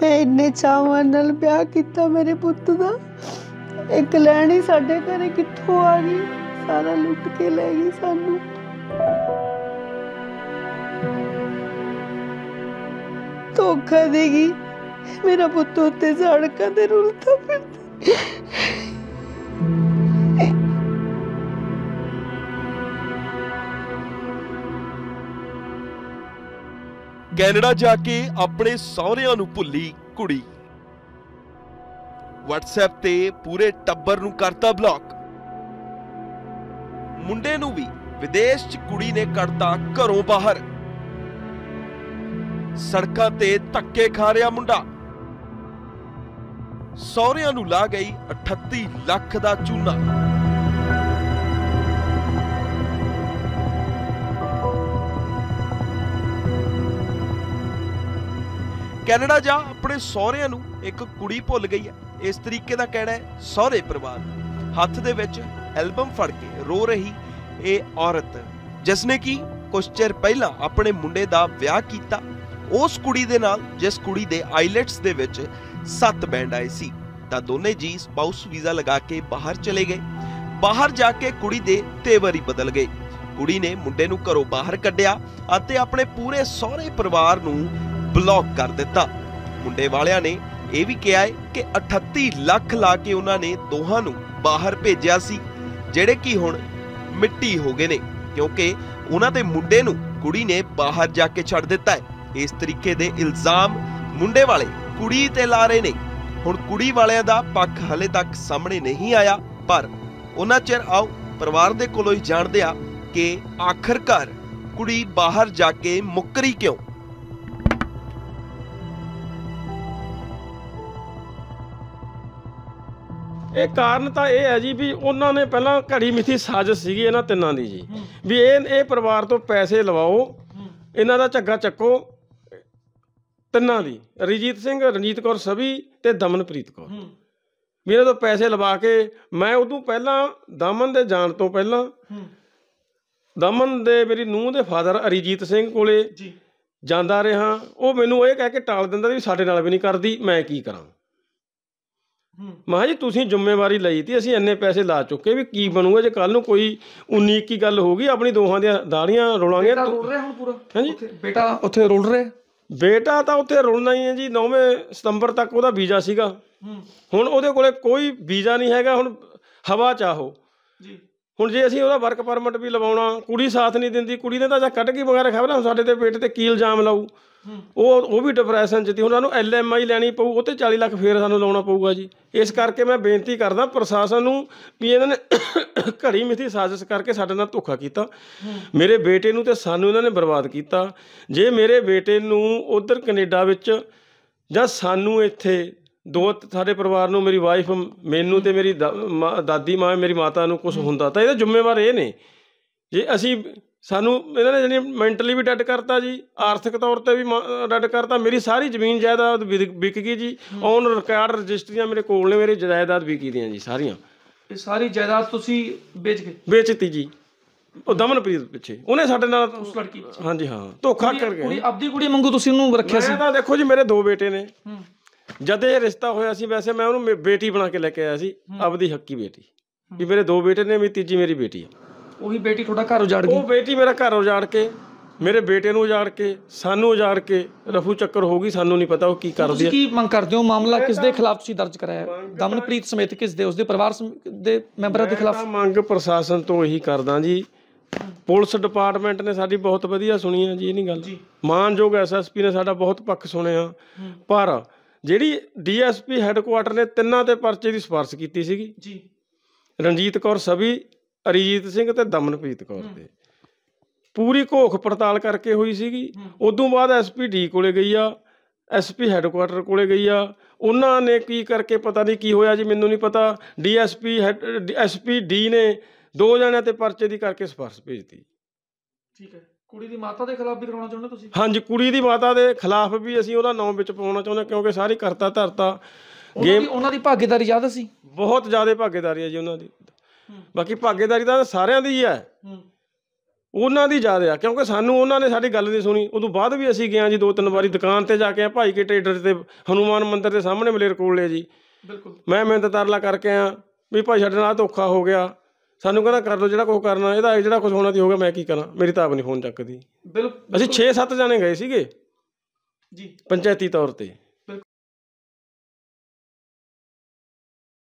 मैं इन्ने चावां नाल ब्याह कीता मेरे पुत्त दा, एक लैनी साडे घरे कित्थों आ गई, सारा लुट के ले गई सानू। धोखा देगी मेरा पुत्त उत्ते सड़कां ते रुलदा फिरदा। कैनेडा जाके अपने सहुरियां नूं भुल्ली कुड़ी, WhatsApp ते पूरे टब्बर नूं करता ब्लॉक। मुंडे नूं भी विदेश च कुड़ी ने कढ़ता घरों बाहर, सड़कां ते धक्के खा रहा मुंडा। सहुरियां नूं ला गई 38 लाख दा चूना। कैनेडा जा अपने सहुरियां नूं एक कुड़ी भुल गई है, इस तरीके का कहना है सहुरे परिवार। हथ दे विच एल्बम फड़ के रो रही ये औरत, जिसने कि कुछ चिर पहला अपने मुंडे दा विआह कीता, उस कुड़ी दे नाल जिस कुड़ी दे आईलैट्स दे विच 7 बैंड आए सी, तां दोने जी स्पाउस वीज़ा लगा के बाहर चले गए। बाहर जाके कुड़ी दे तेवर ही बदल गए। कुड़ी ने मुंडे नूं घरों बाहर कढ़िया अते अपने पूरे सहुरे परिवार नूं ब्लॉक कर दिता। मुंडे वालियां ने यह भी कहा है कि 38 लाख ला के उन्होंने दोहां नूं बाहर भेजिया सी, जिहड़े कि हुण मिट्टी हो गए ने, क्योंकि उन्हां दे मुंडे नूं कुड़ी ने बाहर जाके छड्ड दिता है। इस तरीके दे इल्जाम मुंडे वाले कुड़ी ते ला रहे ने। हुण कुड़ी वालियां दा पक्ष हले तक सामने नहीं आया, पर उन्हां चिर आओ परिवार दे कोलों ही जाणदे आ कि आखिरकार कुड़ी बाहर जाके मुकरी क्यों। ਇਹ ਕਾਰਨ ਤਾਂ ਇਹ ਹੈ ਜੀ ਵੀ ਉਹਨਾਂ ਨੇ ਪਹਿਲਾਂ ਘੜੀ ਮਿੱਥੀ ਸਾਜ਼ਿਸ਼ ਸੀਗੀ ਇਹਨਾਂ ਤਿੰਨਾਂ ਦੀ ਜੀ, ਵੀ ਇਹ ਪਰਿਵਾਰ ਤੋਂ ਪੈਸੇ ਲਵਾਓ, ਇਹਨਾਂ ਦਾ ਝੱਗਾ ਚੱਕੋ, ਤਿੰਨਾਂ ਦੀ, ਰਣਜੀਤ ਸਿੰਘ, ਰਣਜੀਤ ਕੌਰ ਸਭੀ ਤੇ ਦਮਨਪ੍ਰੀਤ ਕੌਰ, ਵੀ ਇਹਨਾਂ ਤੋਂ ਪੈਸੇ ਲਵਾ ਕੇ ਮੈਂ ਉਦੋਂ ਪਹਿਲਾਂ ਦਮਨ ਦੇ ਜਾਣ ਤੋਂ ਪਹਿਲਾਂ ਦਮਨ ਦੇ ਮੇਰੀ ਨੂੰਹ ਦੇ ਫਾਦਰ ਅਰੀਜੀਤ ਸਿੰਘ ਕੋਲੇ ਜਾਂਦਾ ਰਿਹਾ। ਉਹ ਮੈਨੂੰ ਇਹ ਕਹਿ ਕੇ ਟਾਲ ਦਿੰਦਾ ਵੀ ਸਾਡੇ ਨਾਲ ਵੀ ਨਹੀਂ ਕਰਦੀ, ਮੈਂ ਕੀ ਕਰਾਂ। ਮੈਂ ਜੀ ਤੁਸੀਂ ਜ਼ਿੰਮੇਵਾਰੀ ਲਈ ਤੀ, ਅਸੀਂ ਇੰਨੇ ਪੈਸੇ ਲਾ ਚੁੱਕੇ, ਵੀ ਕੀ ਬਣੂਗਾ ਜੇ ਕੱਲ ਨੂੰ ਕੋਈ 19-21 ਗੱਲ ਹੋ ਗਈ, ਆਪਣੀ ਦੋਹਾਂ ਦੀਆਂ ਦਾੜੀਆਂ ਰੋਲਾਂਗੇ। ਹਾਂਜੀ, ਬੇਟਾ ਉੱਥੇ ਰੁਲ ਰਿਹਾ? ਬੇਟਾ ਤਾਂ ਉੱਥੇ ਰੁਲਣਾ ਹੀ ਹੈ ਜੀ। 9ਵੇਂ ਸਤੰਬਰ ਤੱਕ ਉਹਦਾ ਵੀਜ਼ਾ ਸੀਗਾ, ਹੁਣ ਉਹਦੇ ਕੋਲੇ ਕੋਈ ਵੀਜ਼ਾ ਨਹੀਂ ਹੈਗਾ, ਹੁਣ ਹਵਾ ਚਾਹੋ ਜੀ। ਹੁਣ ਜੇ ਅਸੀਂ ਉਹਦਾ ਵਰਕ ਪਰਮਿਟ ਵੀ ਲਵਾਉਣਾ, ਕੁੜੀ ਸਾਥ ਨਹੀਂ ਦਿੰਦੀ। ਕੁੜੀ ਨੇ ਤਾਂ ਜਾਂ ਕੱਢ ਕੇ ਵਗੈਰਾ ਖਬਰ ਹੁਣ ਸਾਡੇ ਤੇ ਬੇਟੇ ਤੇ ਕੀ ਇਲਜ਼ਾਮ ਲਾਊ। ਉਹ ਵੀ ਡਿਪਰੈਸ਼ਨ 'ਚ ਤੀ। ਹੁਣ ਸਾਨੂੰ LMI ਲੈਣੀ ਪਊ, ਉਹ 'ਤੇ 40 ਲੱਖ ਫੇਰ ਸਾਨੂੰ ਲਾਉਣਾ ਪਊਗਾ ਜੀ। ਇਸ ਕਰਕੇ ਮੈਂ ਬੇਨਤੀ ਕਰਦਾ ਪ੍ਰਸ਼ਾਸਨ ਨੂੰ ਵੀ ਇਹਨਾਂ ਨੇ ਘੜੀ ਮਿੱਥੀ ਸਾਜ਼ਿਸ਼ ਕਰਕੇ ਸਾਡੇ ਨਾਲ ਧੋਖਾ ਕੀਤਾ। ਮੇਰੇ ਬੇਟੇ ਨੂੰ ਤੇ ਸਾਨੂੰ ਇਹਨਾਂ ਨੇ ਬਰਬਾਦ ਕੀਤਾ। ਜੇ ਮੇਰੇ ਬੇਟੇ ਨੂੰ ਉੱਧਰ ਕੈਨੇਡਾ ਵਿੱਚ ਜਾਂ ਸਾਨੂੰ ਇੱਥੇ ਦੋ ਸਾਡੇ ਪਰਿਵਾਰ ਨੂੰ, ਮੇਰੀ ਵਾਈਫ, ਮੈਨੂੰ ਤੇ ਮੇਰੀ ਦਾਦੀ ਮਾਂ, ਮੇਰੀ ਮਾਤਾ ਨੂੰ ਕੁਛ ਹੁੰਦਾ ਤਾਂ ਇਹਦੇ ਜ਼ਿੰਮੇਵਾਰ ਇਹ ਨੇ। ਜੇ ਅਸੀਂ ਸਾਨੂੰ ਇਹਨਾਂ ਨੇ ਜਾਣੀ ਮੈਂਟਲੀ ਵੀ ਡੈਡ ਕਰਤਾ ਜੀ, ਆਰਥਿਕ ਤੌਰ 'ਤੇ ਵੀ ਡੈਡ ਕਰਤਾ। ਮੇਰੀ ਸਾਰੀ ਜ਼ਮੀਨ ਜਾਇਦਾਦ ਵਿਕ ਗਈ ਜੀ। ਔਨ ਰਿਕਾਰਡ ਰਜਿਸਟਰੀਆਂ ਮੇਰੇ ਕੋਲ ਨੇ, ਮੇਰੀ ਜਾਇਦਾਦ ਵਿਕੀ ਦੀਆਂ ਜੀ ਸਾਰੀਆਂ। ਇਹ ਸਾਰੀ ਜਾਇਦਾਦ ਤੁਸੀਂ ਵੇਚਤੀ ਜੀ ਉਹ ਦਮਨਪ੍ਰੀਤ ਪਿੱਛੇ। ਉਹਨੇ ਸਾਡੇ ਨਾਲ ਉਸ ਲੜਕੀ ਹਾਂਜੀ ਹਾਂ ਧੋਖਾ ਕਰ ਗਿਆ। ਆਪਦੀ ਕੁੜੀ ਵਾਂਗੂ ਤੁਸੀਂ ਉਹਨੂੰ ਰੱਖਿਆ ਸੀ? ਤਾਂ ਦੇਖੋ ਜੀ, ਮੇਰੇ 2 ਬੇਟੇ ਨੇ। ਜਦ ਇਹ ਰਿਸ਼ਤਾ ਹੋਇਆ ਸੀ, ਵੈਸੇ ਮੈਂ ਉਹਨੂੰ ਬੇਟੀ ਬਣਾ ਕੇ ਲੈ ਕੇ ਆਇਆ ਸੀ, ਆਪਦੀ ਹੱਕੀ ਬੇਟੀ। ਵੀ ਮੇਰੇ 2 ਬੇਟੇ ਨੇ, ਮੇਰੀ ਤੀਜੀ ਮੇਰੀ ਬੇਟੀ ਆ। ਉਹੀ ਬੇਟੀ ਤੁਹਾਡਾ ਘਰ ਉਜਾੜ ਗਈ? ਉਹ ਬੇਟੀ ਮੇਰਾ ਘਰ ਉਜਾੜ ਕੇ, ਮੇਰੇ ਬੇਟੇ ਨੂੰ ਉਜਾੜ ਕੇ, ਸਾਨੂੰ ਉਜਾੜ ਕੇ ਰਫੂ ਚੱਕਰ ਹੋ ਗਈ। ਸਾਨੂੰ ਨਹੀਂ ਪਤਾ ਉਹ ਕੀ ਕਰਦੀ ਹੈ। ਕੀ ਮੰਗ ਕਰਦੇ ਹੋ? ਮਾਮਲਾ ਕਿਸ ਦੇ ਖਿਲਾਫ ਤੁਸੀਂ ਦਰਜ ਕਰਾਇਆ? ਦਮਨਪ੍ਰੀਤ ਸਮੇਤ ਕਿਸ ਦੇ? ਉਸਦੇ ਪਰਿਵਾਰ ਦੇ ਮੈਂਬਰਾਂ ਦੇ ਖਿਲਾਫ? ਮੰਗ ਪ੍ਰਸ਼ਾਸਨ ਤੋਂ ਇਹੀ ਕਰਦਾ ਜੀ। ਪੁਲਿਸ ਡਿਪਾਰਟਮੈਂਟ ਨੇ ਸਾਡੀ ਬਹੁਤ ਵਧੀਆ ਸੁਣੀ ਆ ਜੀ, ਇਹ ਨਹੀਂ ਗੱਲ। ਮਾਨਯੋਗ SSP ਨੇ ਸਾਡਾ ਬਹੁਤ ਪੱਖ ਸੁਣਿਆ, ਪਰ ਜਿਹੜੀ DSP ਹੈੱਡਕੁਆਟਰ ਨੇ ਤਿੰਨਾਂ ਤੇ ਪਰਚੇ ਦੀ ਸਿਫਾਰਿਸ਼ ਕੀਤੀ ਸੀਗੀ ਜੀ, ਰਣਜੀਤ ਕੌਰ ਸਭੀ, ਅਰੀਜੀਤ ਸਿੰਘ ਤੇ ਦਮਨਪ੍ਰੀਤ ਕੌਰ ਤੇ ਪੂਰੀ ਘੋਖ ਪੜਤਾਲ ਕਰਕੇ ਹੋਈ ਸੀਗੀ। ਉਦੋਂ ਬਾਅਦ SPD ਕੋਲੇ ਗਈ ਆ, SP ਹੈੱਡਕੁਆਟਰ ਕੋਲੇ ਗਈ ਆ। ਉਹਨਾਂ ਨੇ ਕੀ ਕਰਕੇ ਪਤਾ ਨਹੀਂ ਕੀ ਹੋਇਆ ਜੀ, ਮੈਨੂੰ ਨਹੀਂ ਪਤਾ। SPD ਨੇ 2 ਜਣਿਆਂ ਤੇ ਪਰਚੇ ਦੀ ਕਰਕੇ ਸਿਫਾਰਿਸ਼ ਭੇਜਤੀ। ਠੀਕ ਹੈ। ਕੁੜੀ ਦੀ ਮਾਤਾ ਦੇ ਖਿਲਾਫ ਵੀ ਕਰਾਉਣਾ ਚਾਹੁੰਦੇ ਤੁਸੀਂ? ਹਾਂਜੀ, ਕੁੜੀ ਦੀ ਮਾਤਾ ਦੇ ਖਿਲਾਫ ਵੀ ਅਸੀਂ ਉਹਦਾ ਨਾਮ ਵਿੱਚ ਪਾਉਣਾ ਚਾਹੁੰਦੇ, ਕਿਉਂਕਿ ਸਾਰੀ ਕਰਤਾ ਧਰਤਾ ਗੇਮ। ਉਹਨਾਂ ਦੀ ਭਾਗੀਦਾਰੀ ਜ਼ਿਆਦਾ ਸੀ? ਬਹੁਤ ਜ਼ਿਆਦਾ ਭਾਗੀਦਾਰੀ ਹੈ ਜੀ ਉਹਨਾਂ ਦੀ। ਬਾਕੀ ਭਾਗੀਦਾਰੀ ਤਾਂ ਸਾਰਿਆਂ ਦੀ ਹੈ। ਉਹਨਾਂ ਦੀ ਜ਼ਿਆਦਾ ਆ, ਕਿਉਂਕਿ ਸਾਨੂੰ ਉਹਨਾਂ ਨੇ ਸਾਡੀ ਗੱਲ ਨਹੀਂ ਸੁਣੀ। ਉਦੋਂ ਬਾਅਦ ਵੀ ਅਸੀਂ ਗਏ ਜੀ 2-3 ਵਾਰੀ ਦੁਕਾਨ ਤੇ ਜਾ ਕੇ ਭਾਈ ਕੇ ਟ੍ਰੇਡਰ ਤੇ ਹਨੂਮਾਨ ਮੰਦਿਰ ਦੇ ਸਾਹਮਣੇ ਮਲੇਰਕੋਟਲੇ ਜੀ। ਬਿਲਕੁਲ ਮੈਂ ਮਿਹਨਤ ਤਰਲਾ ਕਰਕੇ ਆ ਵੀ ਭਾਈ ਸਾਡੇ ਨਾਲ ਆਹ ਧੋਖਾ ਹੋ ਗਿਆ। ਸਾਨੂੰ ਕਹਿੰਦਾ ਕਰ ਲਓ ਜਿਹੜਾ ਕੁਛ ਕਰਨਾ, ਇਹਦਾ ਜਿਹੜਾ ਕੁਛ ਹੋਣਾ ਤੇ ਹੋ ਗਿਆ, ਮੈਂ ਕੀ ਕਰਾਂ, ਮੇਰੀ ਤਾਂ ਆਪ ਨਹੀਂ ਫੋਨ ਚੱਕਦੀ। ਬਿਲਕੁਲ ਅਸੀਂ 6-7 ਜਾਣੇ ਗਏ ਸੀਗੇ ਜੀ ਪੰਚਾਇਤੀ ਤੌਰ ਤੇ।